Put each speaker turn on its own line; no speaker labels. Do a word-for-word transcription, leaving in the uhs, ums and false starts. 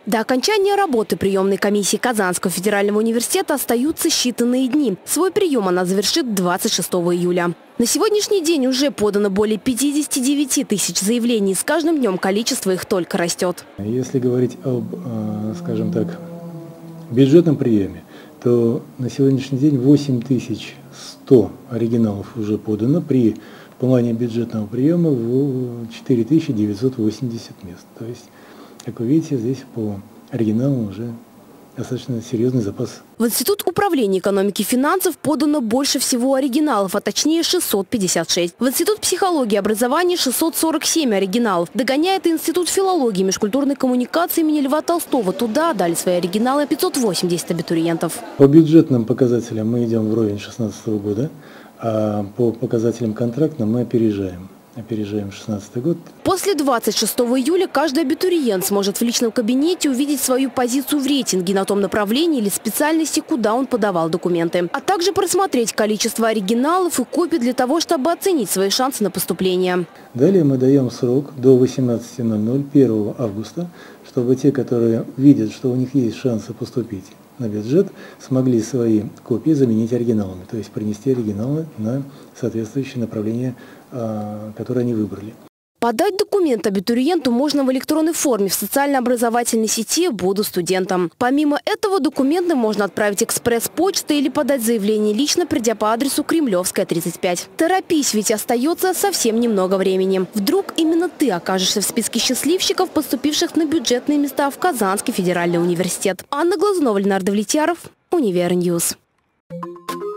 До окончания работы приемной комиссии Казанского федерального университета остаются считанные дни. Свой прием она завершит двадцать шестого июля. На сегодняшний день уже подано более пятидесяти девяти тысяч заявлений. С каждым днем количество их только растет.
Если говорить об, скажем так, бюджетном приеме, то на сегодняшний день восемь тысяч сто оригиналов уже подано при плане бюджетного приема в четыре тысячи девятьсот восемьдесят мест. То есть, как вы видите, здесь по оригиналам уже достаточно серьезный запас.
В Институт управления экономики и финансов подано больше всего оригиналов, а точнее шестьсот пятьдесят шесть. В Институт психологии и образования шестьсот сорок семь оригиналов. Догоняет Институт филологии и межкультурной коммуникации имени Льва Толстого. Туда дали свои оригиналы пятьсот восемьдесят абитуриентов.
По бюджетным показателям мы идем вровень две тысячи шестнадцатого года, а по показателям контрактным мы опережаем. Опережаем шестнадцатый год.
После двадцать шестого июля каждый абитуриент сможет в личном кабинете увидеть свою позицию в рейтинге на том направлении или специальности, куда он подавал документы. А также просмотреть количество оригиналов и копий для того, чтобы оценить свои шансы на поступление.
Далее мы даем срок до восемнадцати ноль-ноль первого августа, чтобы те, которые видят, что у них есть шансы поступить на бюджет, смогли свои копии заменить оригиналами, то есть принести оригиналы на соответствующее направление, которое они выбрали.
Подать документ абитуриенту можно в электронной форме в социально-образовательной сети «Буду студентом». Помимо этого, документы можно отправить экспресс-почтой или подать заявление лично, придя по адресу Кремлевская, тридцать пять. Торопись, ведь остается совсем немного времени. Вдруг именно ты окажешься в списке счастливчиков, поступивших на бюджетные места в Казанский федеральный университет. Анна Глазунова, Ленардо Влетьяров, Универньюз.